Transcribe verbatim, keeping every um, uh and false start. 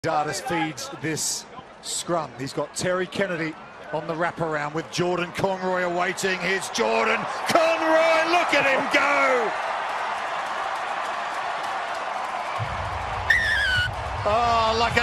Dardis feeds this scrum. He's got Terry Kennedy on the wraparound with Jordan Conroy awaiting. Here's Jordan Conroy, look at him go! Oh, like a